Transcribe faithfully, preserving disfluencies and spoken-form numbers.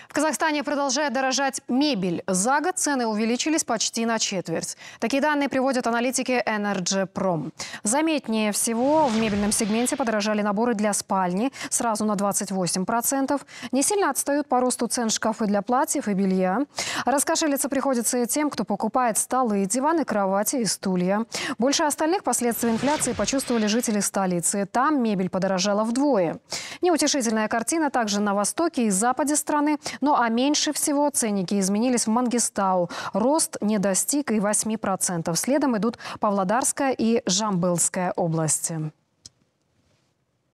В Казахстане продолжает дорожать мебель. За год цены увеличились почти на четверть. Такие данные приводят аналитики Energy.Prom. Заметнее всего в мебельном сегменте подорожали наборы для спальни сразу на двадцать восемь процентов. Не сильно отстают по росту цен шкафы для платьев и белья. Раскошелиться приходится и тем, кто покупает столы, диваны, кровати и стулья. Больше остальных последствий инфляции почувствовали жители столицы. Там мебель подорожала вдвое. Неутешительная картина также на востоке и западе страны. Ну а меньше всего ценники изменились в Мангистау. Рост не достиг и восьми процентов. Следом идут Павлодарская и Жамбылская области.